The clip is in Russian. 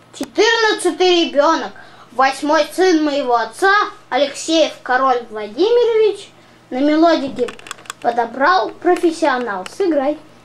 14-й ребенок, 8-й сын моего отца, Алексеев Король Владимирович, на мелодике подобрал профессионал. Сыграй.